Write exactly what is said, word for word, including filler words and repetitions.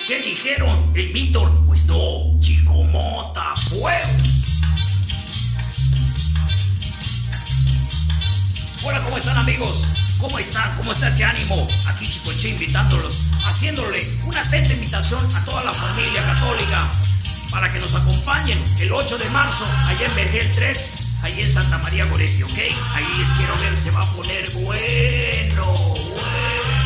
¿Qué dijeron? ¿El Víctor? Pues no, Chico Mota, fuego. Hola, ¿cómo están, amigos? ¿Cómo están? ¿Cómo está ese ánimo? Aquí Chicoche invitándolos, haciéndole una atenta invitación a toda la familia católica para que nos acompañen el ocho de marzo, allá en Vergel tres, ahí en Santa María Goretti, ¿ok? Ahí les quiero ver, se va a poner bueno, bueno.